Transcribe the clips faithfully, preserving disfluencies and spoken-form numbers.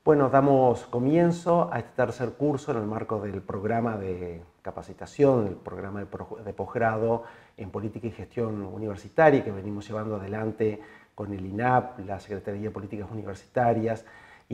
Bueno, damos comienzo a este tercer curso en el marco del programa de capacitación, el programa de, de posgrado en Política y Gestión Universitaria que venimos llevando adelante con el I N A P, la Secretaría de Políticas Universitarias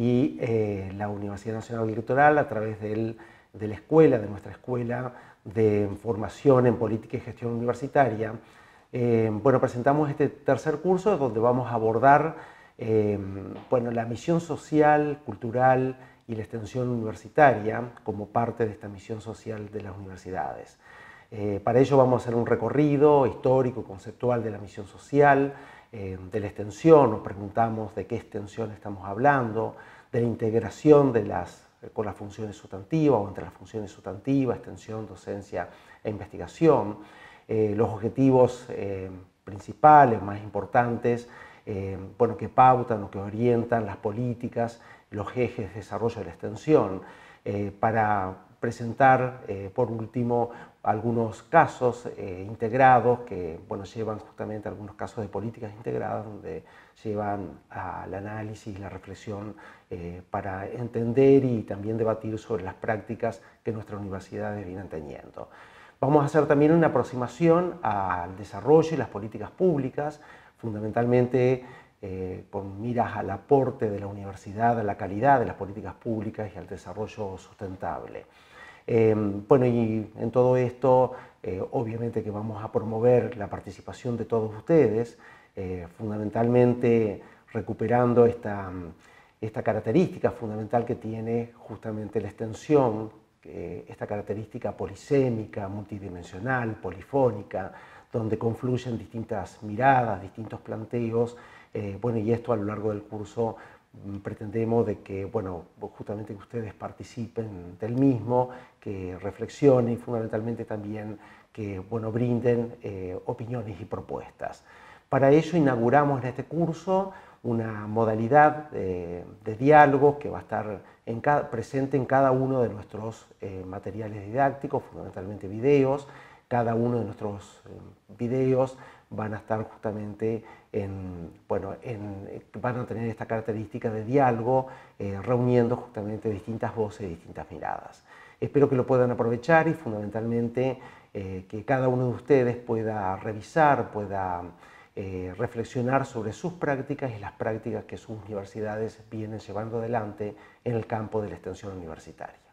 y eh, la Universidad Nacional del Litoral a través del, de la escuela, de nuestra escuela de formación en Política y Gestión Universitaria. Eh, bueno, presentamos este tercer curso donde vamos a abordar Eh, bueno, la misión social, cultural y la extensión universitaria como parte de esta misión social de las universidades. Eh, para ello vamos a hacer un recorrido histórico, conceptual de la misión social, eh, de la extensión, nos preguntamos de qué extensión estamos hablando, de la integración de las, eh, con las funciones sustantivas o entre las funciones sustantivas, extensión, docencia e investigación, eh, los objetivos eh, principales, más importantes, Eh, bueno, que pautan o que orientan las políticas, los ejes de desarrollo de la extensión, eh, para presentar, eh, por último, algunos casos eh, integrados que, bueno, llevan justamente algunos casos de políticas integradas donde llevan al análisis y la reflexión eh, para entender y también debatir sobre las prácticas que nuestras universidades vienen teniendo. Vamos a hacer también una aproximación al desarrollo y las políticas públicas, fundamentalmente eh, con miras al aporte de la universidad a la calidad de las políticas públicas y al desarrollo sustentable. Eh, bueno, y en todo esto, eh, obviamente que vamos a promover la participación de todos ustedes, eh, fundamentalmente recuperando esta, esta característica fundamental que tiene justamente la extensión, eh, esta característica polisémica, multidimensional, polifónica, donde confluyen distintas miradas, distintos planteos, eh, bueno, y esto a lo largo del curso mmm, pretendemos de que, bueno, justamente que ustedes participen del mismo, que reflexionen y fundamentalmente también que, bueno, brinden eh, opiniones y propuestas. Para ello inauguramos en este curso una modalidad de, de diálogo que va a estar en cada, presente en cada uno de nuestros eh, materiales didácticos, fundamentalmente videos. Cada uno de nuestros videos van a estar justamente en, bueno, en, van a tener esta característica de diálogo, eh, reuniendo justamente distintas voces y distintas miradas. Espero que lo puedan aprovechar y fundamentalmente eh, que cada uno de ustedes pueda revisar, pueda eh, reflexionar sobre sus prácticas y las prácticas que sus universidades vienen llevando adelante en el campo de la extensión universitaria.